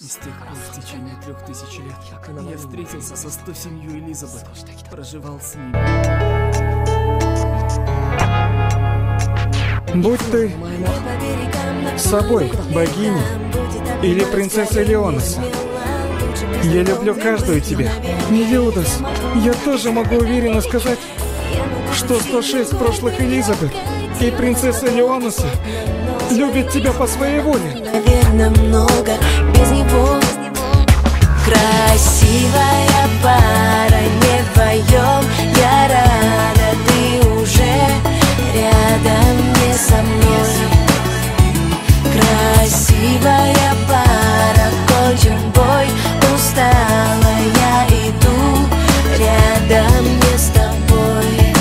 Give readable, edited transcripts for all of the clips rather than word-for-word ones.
И с тех пор, в течение 3000 лет, я встретился со 107 Элизабет, проживал с ними. Будь ты собой, богиней или принцессой Леонаса, я люблю каждую тебя. Мелиудас, я тоже могу уверенно сказать, что 106 прошлых Элизабет и принцесса Леонаса любят тебя по своей воле. Наверное, много без него. Красивая пара, не вдвоем. Я рада, ты уже рядом, не со мной. Красивая пара, кончен бой. Устала, я иду рядом, не с тобой.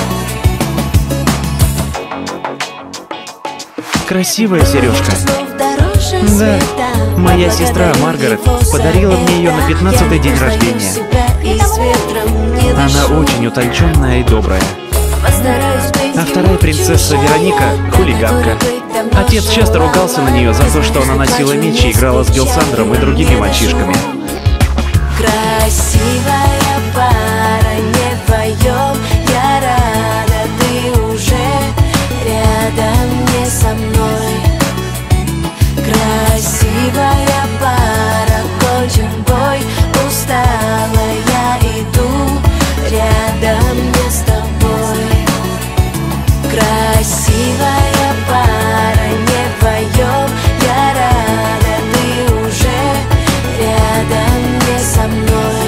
Красивая сережка. Да, моя сестра Маргарет подарила мне ее на 15-й день рождения. Она очень утонченная и добрая. А вторая принцесса Вероника — хулиганка. Отец часто ругался на нее за то, что она носила меч и играла с Гелсандром и другими мальчишками. Красивая пара, не вдвоем. Я рада, ты уже рядом, не со мной. Красивая пара, кончен бой. Устала, я иду рядом, не с тобой. Красивая пара, не вдвоем. Я рада, ты уже рядом, не со мной.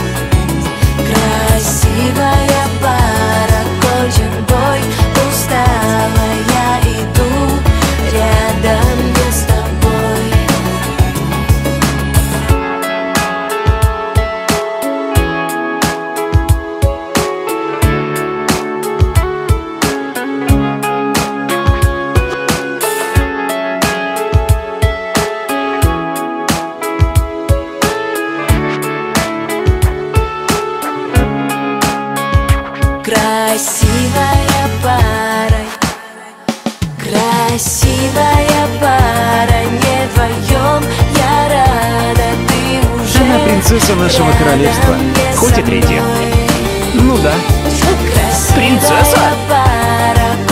Красивая пара, кончен бой. Устала, я иду рядом, не с тобой. Красивая пара, красивая пара, не вдвоем. Я рада, ты уже Она принцесса нашего королевства, хоть и третья. Ну да. Принцесса? Пара,